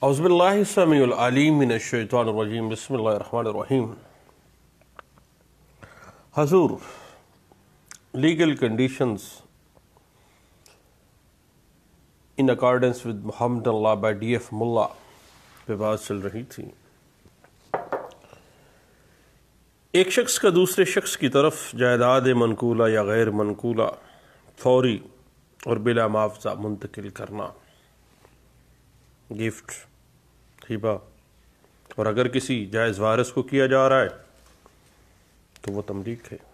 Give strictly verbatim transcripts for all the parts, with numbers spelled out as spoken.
اعوذ باللہ السمیع العلیم من الشیطان الرجیم بسم اللہ الرحمن الرحیم. حضور، legal conditions in accordance with Mohammedan law by D F Mulla پہ بات چل رہی تھی. ایک شخص کا دوسرے شخص کی طرف جائیداد منقولہ یا غیر منقولہ فوری اور بلا معاوضہ منتقل کرنا، گفٹ، ہبہ، اور اگر کسی جائز وارث کو کیا جا رہا ہے تو وہ تملیک ہے.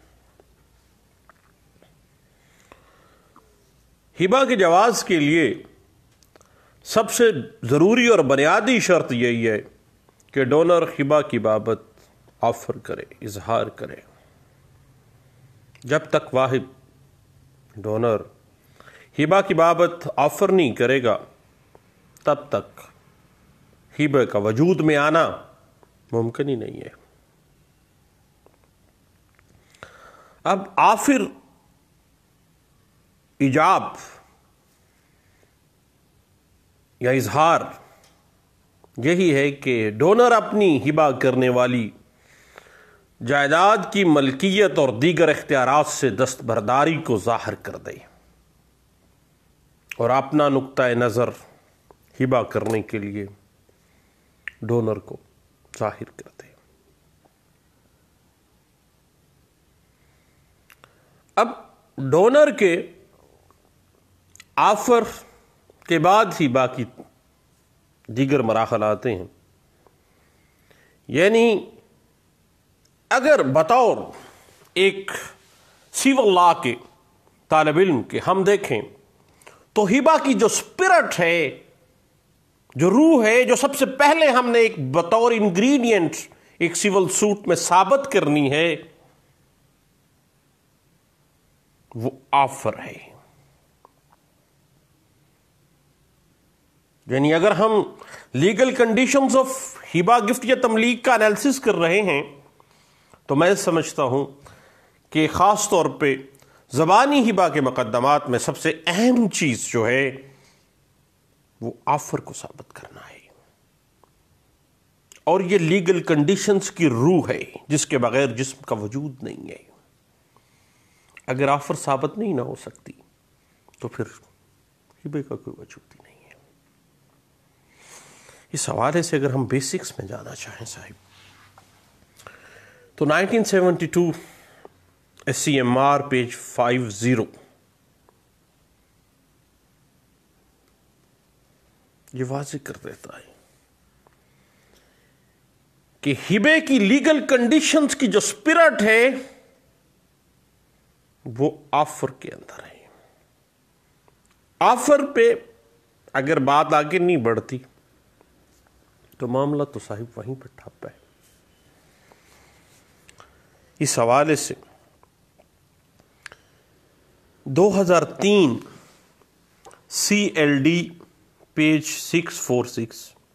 ہبہ کے جواز کے لیے سب سے ضروری اور بنیادی شرط یہی ہے کہ ڈونر ہبہ کی بابت آفر کرے، اظہار کرے. جب تک واحد ڈونر ہبہ کی بابت آفر نہیں کرے گا تب تک ہبہ کا وجود میں آنا ممکن ہی نہیں ہے. اب آفر ایجاب یا اظہار یہی ہے کہ ڈونر اپنی ہبہ کرنے والی جائیداد کی ملکیت اور دیگر اختیارات سے دستبرداری کو ظاہر کر دے اور اپنا نقطۂ نظر ہبہ کرنے کے لیے ڈونر کو ظاہر کر دے. اب ڈونر کے آفر کے بعد ہی باقی دیگر مراحل آتے ہیں. یعنی اگر بطور ایک سیول لا کے طالب علم کے ہم دیکھیں تو ہبہ کی جو سپرٹ ہے، جو روح ہے، جو سب سے پہلے ہم نے ایک بطور انگریڈینٹ ایک سیول سوٹ میں ثابت کرنی ہے، وہ آفر ہے. یعنی اگر ہم لیگل کنڈیشنز آف ہبہ، گفٹ یا تملیک کا انالیسس کر رہے ہیں تو میں سمجھتا ہوں کہ خاص طور پہ زبانی ہبہ کے مقدمات میں سب سے اہم چیز جو ہے وہ آفر کو ثابت کرنا ہے، اور یہ لیگل کنڈیشنز کی روح ہے جس کے بغیر جسم کا وجود نہیں ہے. اگر آفر ثابت نہیں نہ ہو سکتی تو پھر ہبے کا کوئی وجود ہی نہیں ہے. اس حوالے سے اگر ہم بیسکس میں جانا چاہیں صاحب تو nineteen seventy two S C M R page five zero یہ واضح کر دیتا ہے کہ ہبے کی لیگل کنڈیشنز کی جو سپرٹ ہے وہ آفر کے اندر ہے. آفر پہ اگر بات آگے نہیں بڑھتی تو معاملہ تو صاحب وہیں پہ ٹھپ ہے. اس حوالے سے دو ہزار تین C L D page six four six,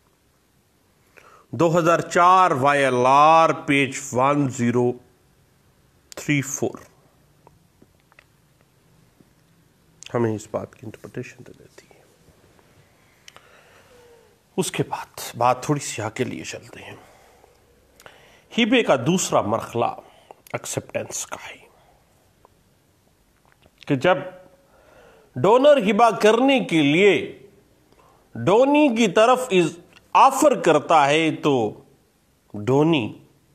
دو ہزار چار Y L R page one zero three four ہمیں اس بات کی انٹرپریٹیشن دے دیتی ہے. اس کے بعد بات تھوڑی سی آگے لیے چلتے ہیں. ہبے کا دوسرا مرحلہ ایکسپٹینس کا ہے کہ جب ڈونر ہبہ کرنے کے لیے ڈونی کی طرف آفر کرتا ہے تو ڈونی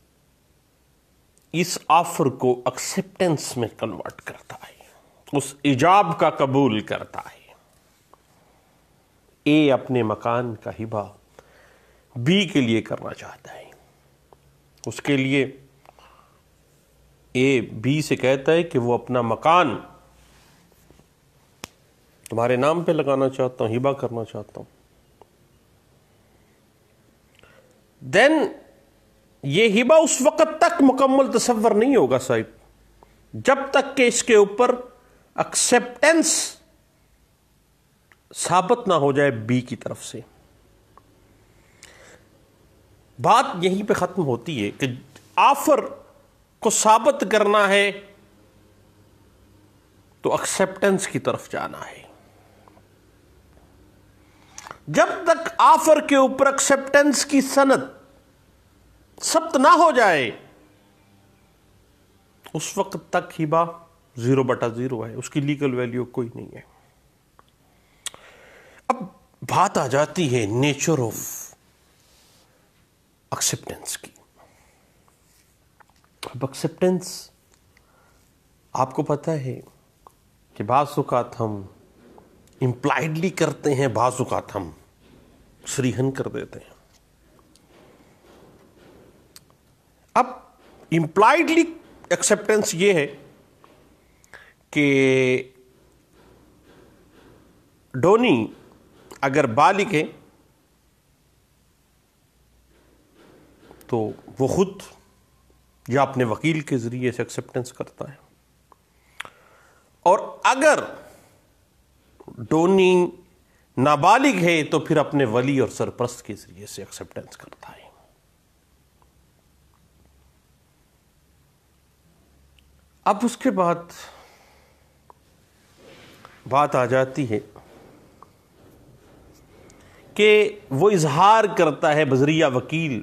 اس آفر کو ایکسپٹینس میں کنورٹ کرتا ہے، اس ایجاب کا قبول کرتا ہے. اے اپنے مکان کا ہبہ بی کے لیے کرنا چاہتا ہے. اس کے لیے اے بی سے کہتا ہے کہ وہ اپنا مکان تمہارے نام پہ لگانا چاہتا ہوں، ہبہ کرنا چاہتا ہوں. دین یہ ہبہ اس وقت تک مکمل تصور نہیں ہوگا صاحب جب تک کہ اس کے اوپر ایکسپٹینس ثابت نہ ہو جائے بی کی طرف سے. بات یہیں پہ ختم ہوتی ہے کہ آفر کو ثابت کرنا ہے تو ایکسپٹینس کی طرف جانا ہے. جب تک آفر کے اوپر ایکسپٹنس کی سند ثبت نہ ہو جائے اس وقت تک ہبہ زیرو بٹا زیرو ہے، اس کی لیگل ویلیو کوئی نہیں ہے۔ اب بات آ جاتی ہے نیچر آف ایکسپٹنس کی۔ اب ایکسپٹنس آپ کو پتہ ہے کہ بعض اوقات ہم امپلائڈلی کرتے ہیں، بعض اوقات ہم صریحاً کر دیتے ہیں۔ اب امپلائڈلی ایکسپٹنس یہ ہے کہ ڈونی اگر بالغ ہے تو وہ خود یا اپنے وکیل کے ذریعے سے ایکسپٹنس کرتا ہے، اور اگر ڈونی نابالغ ہے تو پھر اپنے ولی اور سرپرست کے ذریعے سے ایکسپٹنس کرتا ہے۔ اب اس کے بعد بات آ جاتی ہے کہ وہ اظہار کرتا ہے بذریعہ وکیل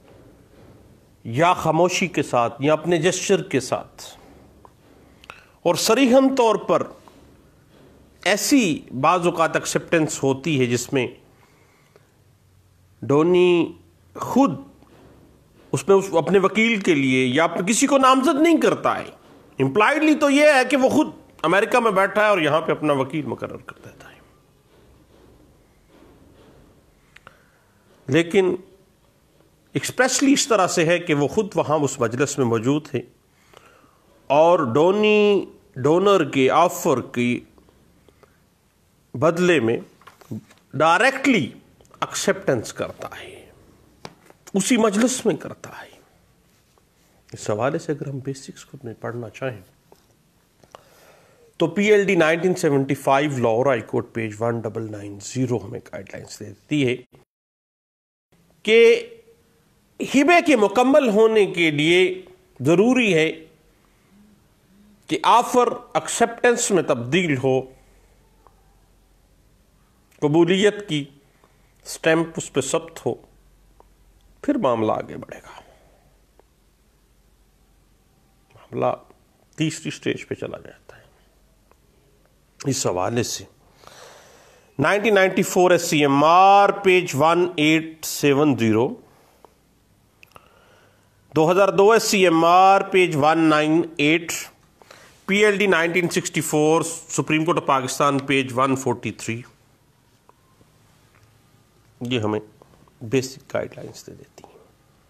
یا خاموشی کے ساتھ یا اپنے جسچر کے ساتھ، اور صریحاً طور پر ایسی بعض اوقات ایکسپٹنس ہوتی ہے جس میں ڈونی خود اس میں اپنے وکیل کے لیے یا کسی کو نامزد نہیں کرتا ہے۔ امپلائڈلی تو یہ ہے کہ وہ خود امریکہ میں بیٹھا ہے اور یہاں پہ اپنا وکیل مقرر کر دیتا ہے، لیکن ایکسپریسلی اس طرح سے ہے کہ وہ خود وہاں اس مجلس میں موجود ہے اور ڈونی ڈونر کے آفر کی بدلے میں ڈائریکٹلی ایکسپٹنس کرتا ہے، اسی مجلس میں کرتا ہے۔ اس حوالے سے اگر ہم بیسکس کو پڑھنا چاہیں تو P L D nineteen seventy five Lahore high court page one double nine zero ہمیں گائیڈ لائنس دیتی ہے کہ ہبے کے مکمل ہونے کے لیے ضروری ہے کہ آفر ایکسپٹنس میں تبدیل ہو، قبولیت کی سٹیمپ اس پہ ثبت ہو، پھر معاملہ آگے بڑھے گا، معاملہ تیسری سٹیج پہ چلا جاتا ہے۔ اس حوالے سے nineteen ninety four S C M R page one eight seven zero, دو ہزار دو S C M R page one nine eight, P L D nineteen sixty four supreme court of Pakistan page one forty three, یہ ہمیں basic guide lines دے دیتی ہیں۔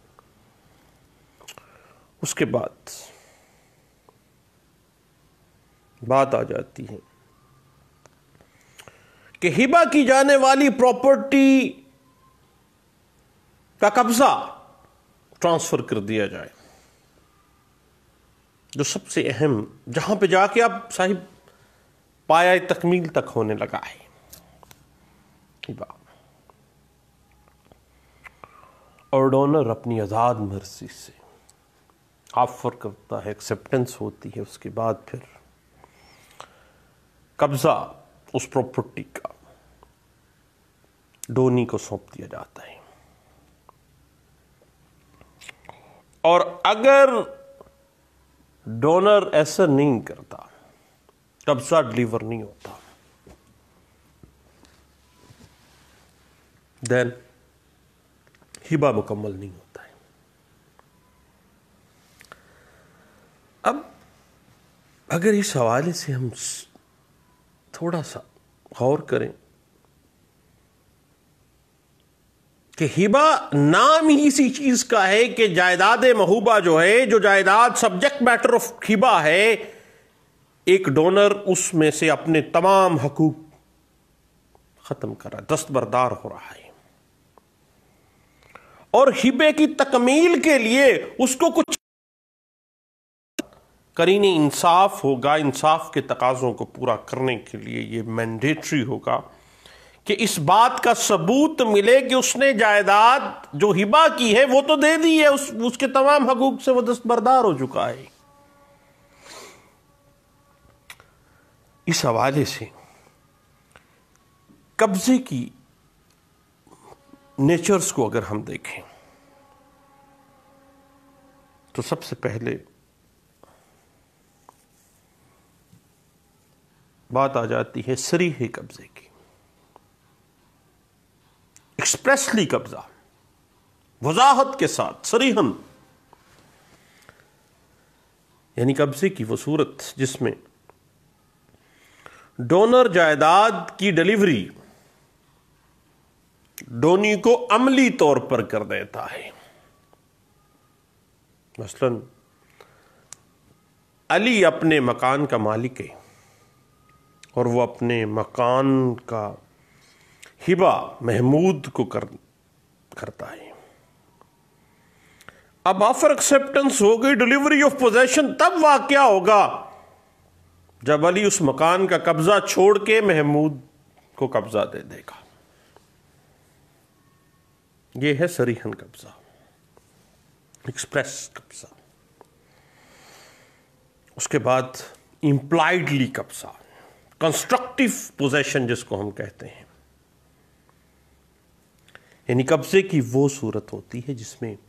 اس کے بعد بات آ جاتی ہے کہ ہبہ کی جانے والی پراپرٹی کا قبضہ ٹرانسفر کر دیا جائے، جو سب سے اہم، جہاں پہ جا کے اب صاحب پایہ تکمیل تک ہونے لگا ہے ہبہ، اور ڈونر اپنی آزاد مرضی سے آفر کرتا ہے، ایکسپٹنس ہوتی ہے، اس کے بعد پھر قبضہ اس پراپرٹی کا ڈونی کو سونپ دیا جاتا ہے، اور اگر ڈونر ایسا نہیں کرتا، قبضہ ڈلیور نہیں ہوتا، دین ہبہ مکمل نہیں ہوتا ہے۔ اب اگر اس حوالے سے ہم تھوڑا سا غور کریں کہ ہبہ نام ہی اسی چیز کا ہے کہ جائیداد محوبہ جو ہے، جو جائیداد سبجیکٹ میٹر آف ہبہ ہے، ایک ڈونر اس میں سے اپنے تمام حقوق ختم کر رہا ہے، دستبردار ہو رہا ہے، اور ہبے کی تکمیل کے لیے اس کو کچھ قرین انصاف ہوگا، انصاف کے تقاضوں کو پورا کرنے کے لیے یہ مینڈیٹری ہوگا کہ اس بات کا ثبوت ملے کہ اس نے جائیداد جو ہبہ کی ہے وہ تو دے دی ہے، اس, اس کے تمام حقوق سے وہ دستبردار ہو چکا ہے۔ اس حوالے سے قبضے کی نیچرز کو اگر ہم دیکھیں تو سب سے پہلے بات آ جاتی ہے صریح قبضے کی، ایکسپریسلی قبضہ، وضاحت کے ساتھ، صریحاً، یعنی قبضے کی وہ صورت جس میں ڈونر جائیداد کی ڈیلیوری ڈونی کو عملی طور پر کر دیتا ہے۔ مثلا علی اپنے مکان کا مالک ہے اور وہ اپنے مکان کا ہبہ محمود کو کر کرتا ہے۔ اب آفر ایکسپٹنس ہو گئی، ڈیلیوری آف پوزیشن تب واقعہ ہوگا جب علی اس مکان کا قبضہ چھوڑ کے محمود کو قبضہ دے دے گا۔ یہ ہے صریحاً قبضہ، ایکسپریس قبضہ۔ اس کے بعد امپلائڈلی قبضہ، کنسٹرکٹیو پوزیشن جس کو ہم کہتے ہیں، یعنی قبضے کی وہ صورت ہوتی ہے جس میں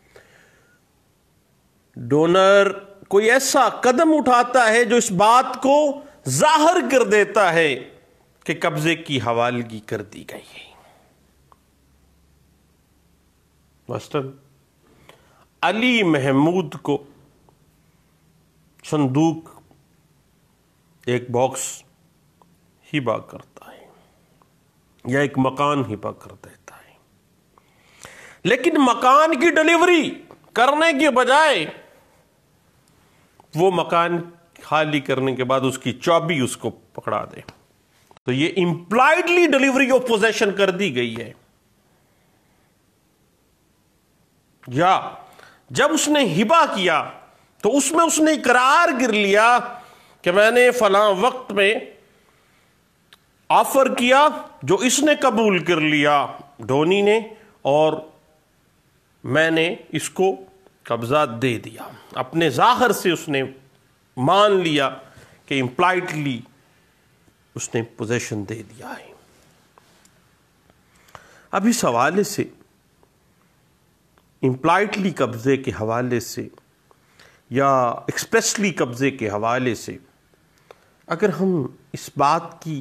ڈونر کوئی ایسا قدم اٹھاتا ہے جو اس بات کو ظاہر کر دیتا ہے کہ قبضے کی حوالگی کر دی گئی ہے۔ مثلا علی محمود کو صندوق، ایک باکس ہبہ کرتا ہے یا ایک مکان ہبہ کر دیتا ہے، لیکن مکان کی ڈیلیوری کرنے کے بجائے وہ مکان خالی کرنے کے بعد اس کی چابی اس کو پکڑا دے، تو یہ امپلائڈلی ڈیلیوری آف پوزیشن کر دی گئی ہے۔ یا جب اس نے ہبہ کیا تو اس میں اس نے اقرار کر لیا کہ میں نے فلاں وقت میں آفر کیا جو اس نے قبول کر لیا ڈونی نے، اور میں نے اس کو قبضہ دے دیا۔ اپنے ظاہر سے اس نے مان لیا کہ امپلائڈلی اس نے پوزیشن دے دیا ہے۔ اب اس حوالے سے، امپلائڈلی قبضے کے حوالے سے یا ایکسپریسلی قبضے کے حوالے سے، اگر ہم اس بات کی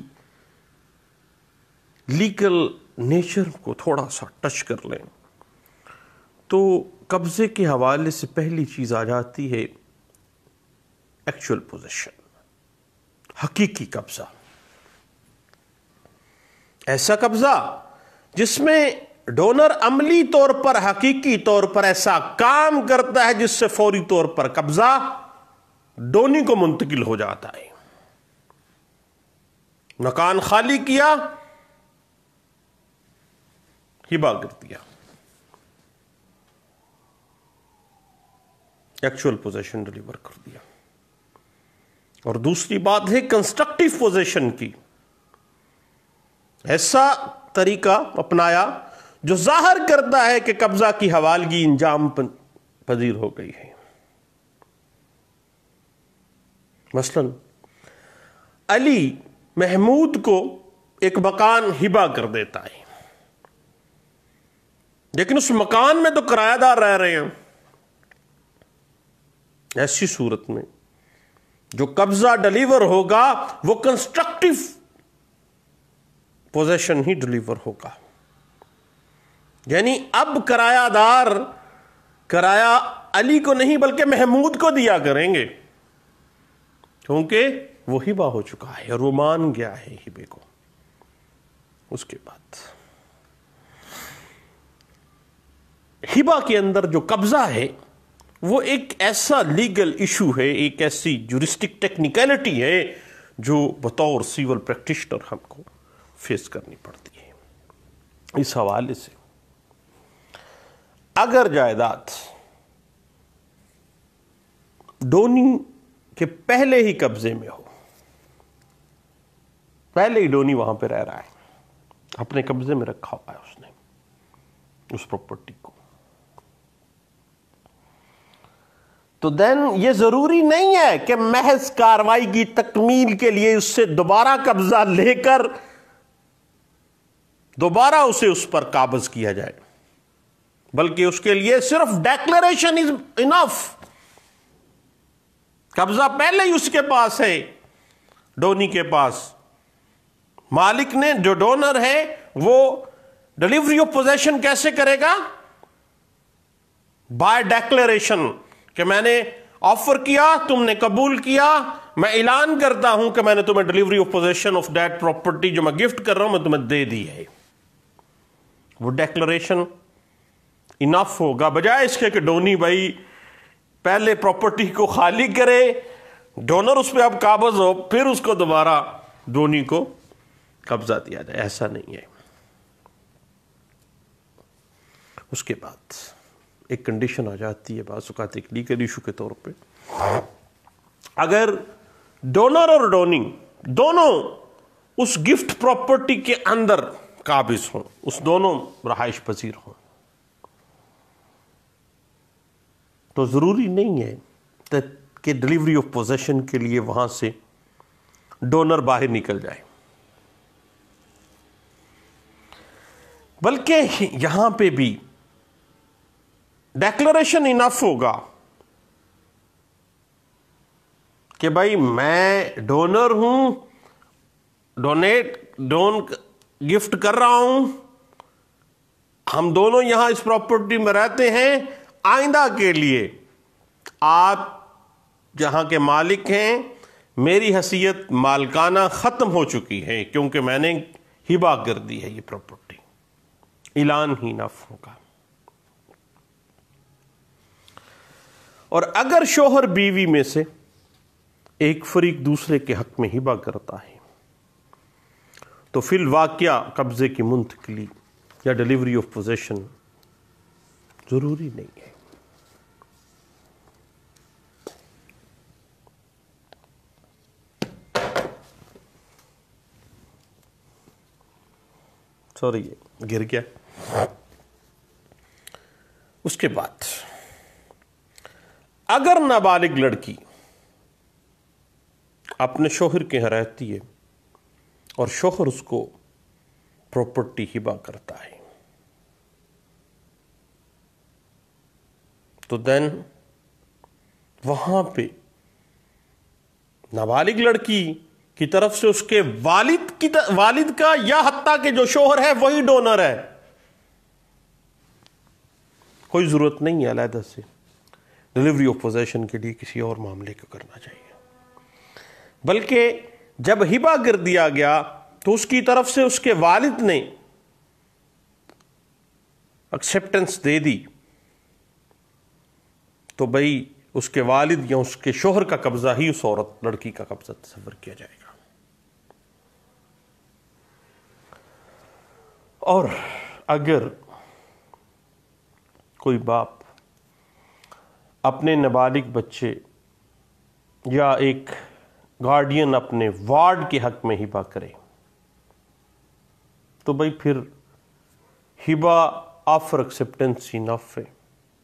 لیگل نیچر کو تھوڑا سا ٹچ کر لیں تو قبضے کے حوالے سے پہلی چیز آ جاتی ہے ایکچوئل پوزیشن، حقیقی قبضہ۔ ایسا قبضہ جس میں ڈونر عملی طور پر، حقیقی طور پر ایسا کام کرتا ہے جس سے فوری طور پر قبضہ ڈونی کو منتقل ہو جاتا ہے۔ مکان خالی کیا، ہبہ کر دیا، ایکچوئل پوزیشن ڈیلیور کر دیا۔ اور دوسری بات ہے کنسٹرکٹیو پوزیشن کی، ایسا طریقہ اپنایا جو ظاہر کرتا ہے کہ قبضہ کی حوالگی انجام پذیر ہو گئی ہے۔ مثلا علی محمود کو ایک مکان ہبہ کر دیتا ہے، لیکن اس مکان میں تو کرایہ دار رہ رہے ہیں۔ ایسی صورت میں جو قبضہ ڈیلیور ہوگا وہ کنسٹرکٹیو پوزیشن ہی ڈیلیور ہوگا، یعنی اب کرایہ دار کرایہ علی کو نہیں بلکہ محمود کو دیا کریں گے، کیونکہ وہ ہبہ ہو چکا ہے اور وہ مان گیا ہے ہبے کو۔ اس کے بعد ہبہ کے اندر جو قبضہ ہے وہ ایک ایسا لیگل ایشو ہے، ایک ایسی جورسٹک ٹیکنیکلٹی ہے جو بطور سیول پریکٹیشنر ہم کو فیس کرنی پڑتی ہے۔ اس حوالے سے اگر جائیداد ڈونی کے پہلے ہی قبضے میں ہو، پہلے ہی ڈونی وہاں پہ رہ رہا ہے، اپنے قبضے میں رکھا ہوا ہے اس نے اس پراپرٹی کو، تو دین یہ ضروری نہیں ہے کہ محض کارروائی کی تکمیل کے لیے اس سے دوبارہ قبضہ لے کر دوبارہ اسے اس پر قابض کیا جائے۔ بلکہ اس کے لیے صرف ڈیکلریشن از انف. قبضہ پہلے ہی اس کے پاس ہے، ڈونی کے پاس. مالک نے، جو ڈونر ہے، وہ ڈلیوری آف پوزیشن کیسے کرے گا؟ بائی ڈیکلریشن، کہ میں نے آفر کیا، تم نے قبول کیا، میں اعلان کرتا ہوں کہ میں نے تمہیں delivery of possession of that property جو میں گفٹ کر رہا ہوں میں تمہیں دے دی ہے. وہ ڈیکلریشن انف ہوگا، بجائے اس کے کہ ڈونی بھائی پہلے پراپرٹی کو خالی کرے، ڈونر اس پہ اب قابض ہو، پھر اس کو دوبارہ ڈونی کو قبضہ دیا جائے. ایسا نہیں ہے. اس کے بعد ایک کنڈیشن آ جاتی ہے بعض اوقات ایک لیگل ایشو کے طور پہ. اگر ڈونر اور ڈونی دونوں اس گفٹ پراپرٹی کے اندر قابض ہوں، اس دونوں رہائش پذیر ہوں، تو ضروری نہیں ہے کہ ڈلیوری آف پوزیشن کے لیے وہاں سے ڈونر باہر نکل جائے، بلکہ یہاں پہ بھی ڈیکلریشن انف ہوگا کہ بھائی میں ڈونر ہوں، ڈونیٹ ڈون گفٹ کر رہا ہوں، ہم دونوں یہاں اس پراپرٹی میں رہتے ہیں، آئندہ کے لیے آپ جہاں کے مالک ہیں، میری حیثیت مالکانہ ختم ہو چکی ہے کیونکہ میں نے ہبہ کر دی ہے یہ پراپرٹی. اعلان ہی نف ہوگا. اور اگر شوہر بیوی میں سے ایک فریق دوسرے کے حق میں ہبہ کرتا ہے تو فی الواقعہ قبضے کی منتقلی یا ڈلیوری آف پوزیشن ضروری نہیں ہے. سوری گر گیا. اس کے بعد اگر نابالغ لڑکی اپنے شوہر کے یہاں رہتی ہے اور شوہر اس کو پراپرٹی ہبہ کرتا ہے تو دین وہاں پہ نابالغ لڑکی کی طرف سے اس کے والد کی والد کا یا حتیٰ کہ جو شوہر ہے وہی ڈونر ہے، کوئی ضرورت نہیں ہے علیحدہ سے ڈلیوری آف پوزیشن کے لیے کسی اور معاملے کو کرنا چاہیے. بلکہ جب ہبہ کر دیا گیا تو اس کی طرف سے اس کے والد نے ایکسیپٹنس دے دی تو بھئی اس کے والد یا اس کے شوہر کا قبضہ ہی اس عورت لڑکی کا قبضہ تصور کیا جائے گا. اور اگر کوئی باپ اپنے نابالغ بچے یا ایک گارڈین اپنے وارڈ کے حق میں ہبہ کرے تو بھئی پھر ہبہ آفر ایکسیپٹنس انف ہے،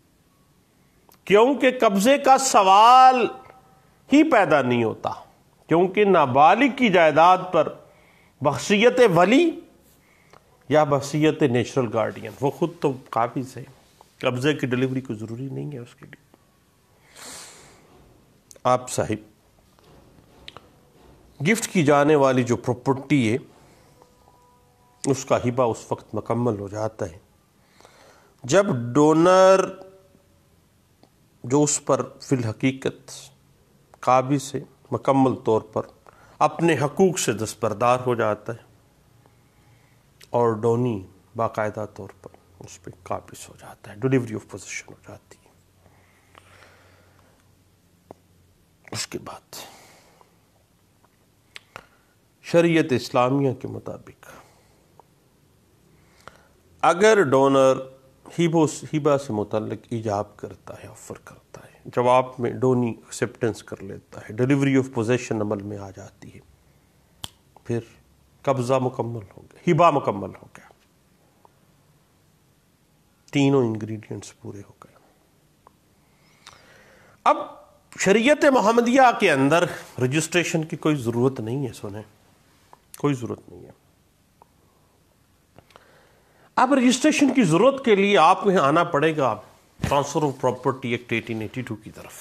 کیونکہ قبضے کا سوال ہی پیدا نہیں ہوتا، کیونکہ نابالغ کی جائیداد پر بحثیت ولی یا بحثیت نیچرل گارڈین وہ خود تو قابض ہے، قبضے کی ڈلیوری کو ضروری نہیں ہے اس کے لیے. آپ صاحب گفٹ کی جانے والی جو پراپرٹی ہے اس کا ہبہ اس وقت مکمل ہو جاتا ہے جب ڈونر جو اس پر فی الحقیقت قابض ہے مکمل طور پر اپنے حقوق سے دستبردار ہو جاتا ہے اور ڈونی باقاعدہ طور پر اس پہ قابض ہو جاتا ہے، ڈلیوری آف پوزیشن ہو جاتی ہے. اس کے بعد شریعت اسلامیہ کے مطابق اگر ڈونر ہبہ سے متعلق ایجاب کرتا ہے، آفر کرتا ہے، جواب میں ڈونی ایکسیپٹنس کر لیتا ہے، ڈلیوری آف پوزیشن عمل میں آ جاتی ہے، پھر قبضہ مکمل ہو گیا، ہبہ مکمل ہو گیا، تینوں انگریڈینٹس پورے ہو گئے. اب شریعت محمدیہ کے اندر رجسٹریشن کی کوئی ضرورت نہیں ہے، سنیں کوئی ضرورت نہیں ہے. اب رجسٹریشن کی ضرورت کے لیے آپ کو یہاں آنا پڑے گا transfer of property act eighteen eighty two کی طرف،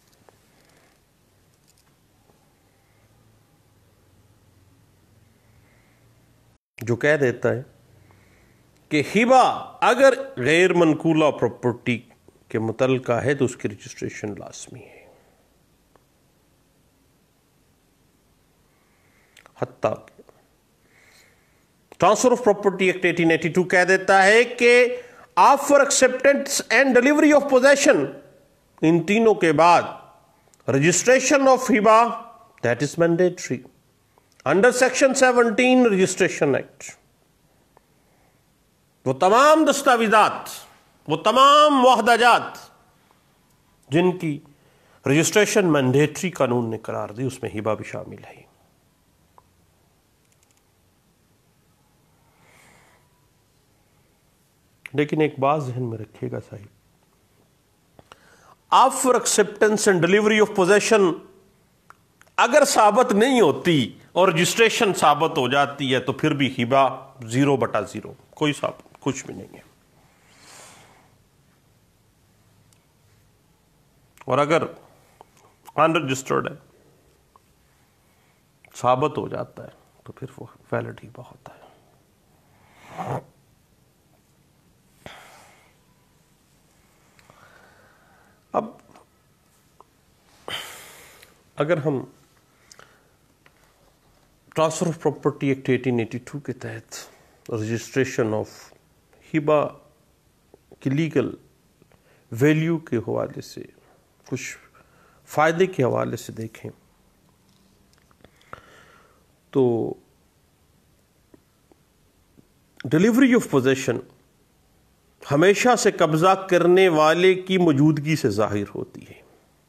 جو کہہ دیتا ہے کہ ہبہ اگر غیر منقولہ پراپرٹی کے متعلقہ ہے تو اس کی رجسٹریشن لازمی ہے، حتیٰ کہ transfer of property act eighteen eighty two کہہ دیتا ہے کہ offer acceptance and delivery of possession, ان تینوں کے بعد رجسٹریشن آف ہبہ that is mandatory under section seventeen registration act. وہ تمام دستاویزات، وہ تمام معاہدہ جات جن کی رجسٹریشن مینڈیٹری قانون نے قرار دی، اس میں ہبہ بھی شامل ہے۔ لیکن ایک بات ذہن میں رکھیے گا صاحب، offer acceptance and delivery of possession اگر ثابت نہیں ہوتی اور رجسٹریشن ثابت ہو جاتی ہے تو پھر بھی ہبہ زیرو بٹا زیرو، کوئی ثابت کچھ بھی نہیں ہے۔ اور اگر ان رجسٹرڈ ہے، ثابت ہو جاتا ہے تو پھر وہ ویلڈ ہبہ ہوتا ہے۔ اب اگر ہم transfer of property act eighteen eighty two کے تحت رجسٹریشن آف ہبہ کی لیگل ویلیو کے حوالے سے، کچھ فائدے کے حوالے سے دیکھیں تو ڈلیوری آف پوزیشن ہمیشہ سے قبضہ کرنے والے کی موجودگی سے ظاہر ہوتی ہے،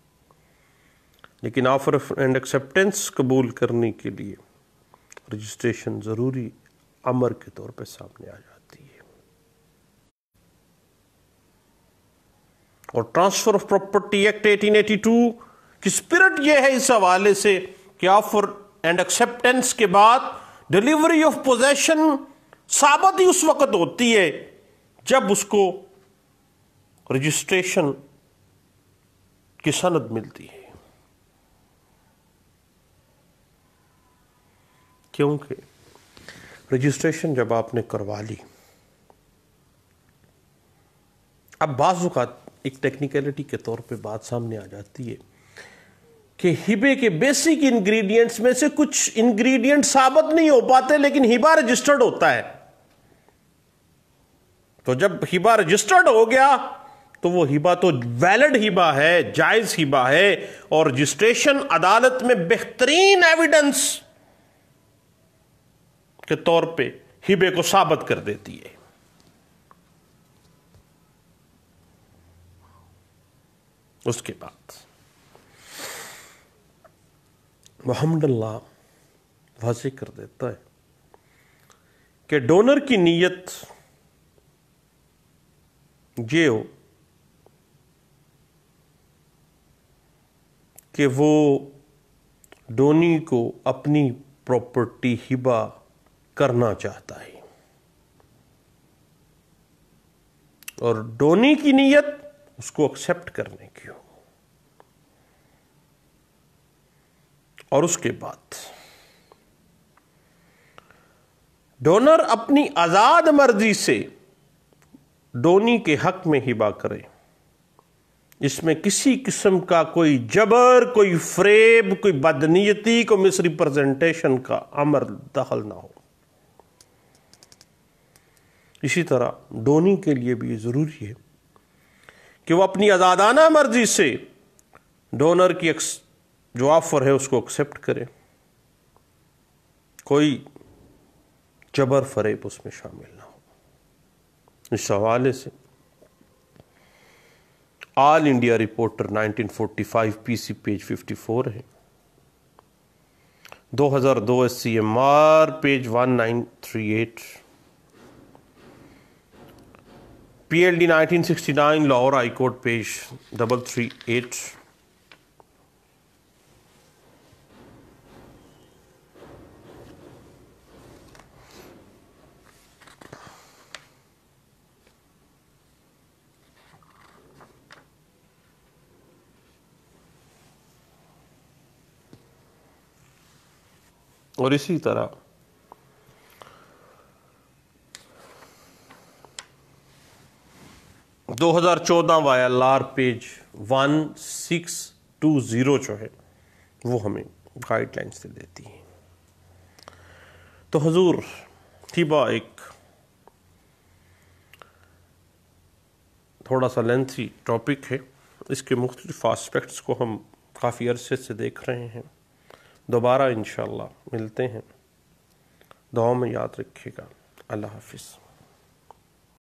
لیکن آفر اینڈ ایکسپٹینس قبول کرنے کے لیے رجسٹریشن ضروری امر کے طور پہ سامنے آ جاتی ہے۔ اور transfer of property act eighteen eighty two کی اسپرٹ یہ ہے اس حوالے سے کہ آفر اینڈ ایکسپٹینس کے بعد ڈلیوری آف پوزیشن ثابت ہی اس وقت ہوتی ہے جب اس کو رجسٹریشن کی سند ملتی ہے، کیونکہ رجسٹریشن جب آپ نے کروا لی، اب بعض اوقات ایک ٹیکنیکلٹی کے طور پہ بات سامنے آ جاتی ہے کہ ہبے کے بیسک انگریڈینٹس میں سے کچھ انگریڈینٹ ثابت نہیں ہو پاتے لیکن ہبہ رجسٹرڈ ہوتا ہے، تو جب ہبہ رجسٹرڈ ہو گیا تو وہ ہبہ تو ویلڈ ہبہ ہے، جائز ہبہ ہے، اور رجسٹریشن عدالت میں بہترین ایویڈنس کے طور پہ ہبے کو ثابت کر دیتی ہے۔ اس کے بعد محمد اللہ واضح کر دیتا ہے کہ ڈونر کی نیت یہ ہو کہ وہ ڈونی کو اپنی پراپرٹی ہبہ کرنا چاہتا ہے، اور ڈونی کی نیت اس کو ایکسپٹ کرنے کی ہو، اور اس کے بعد ڈونر اپنی آزاد مرضی سے ڈونی کے حق میں ہبہ کرے، اس میں کسی قسم کا کوئی جبر، کوئی فریب، کوئی بدنیتی، کوئی مس ریپرزنٹیشن کا امر دخل نہ ہو۔ اسی طرح ڈونی کے لیے بھی یہ ضروری ہے کہ وہ اپنی آزادانہ مرضی سے ڈونر کی جو آفر ہے اس کو ایکسپٹ کرے، کوئی جبر فریب اس میں شامل نہ ہو۔ اس حوالے سے all India reporter nineteen forty five P C page fifty four ہے، دو ہزار دو S C M R page one nine three eight, P L D nineteen sixty nine Lahore high court page double three eight, اور اسی طرح دو ہزار چودہ Y L R page one six two zero جو ہے وہ ہمیں گائیڈ لائن سے دیتی ہے. تو حضور ہبہ ایک تھوڑا سا لینتھی ٹاپک ہے، اس کے مختلف آسپیکٹس کو ہم کافی عرصے سے دیکھ رہے ہیں. دوبارہ انشاءاللہ ملتے ہیں، دعاؤں میں یاد رکھیے گا. اللہ حافظ.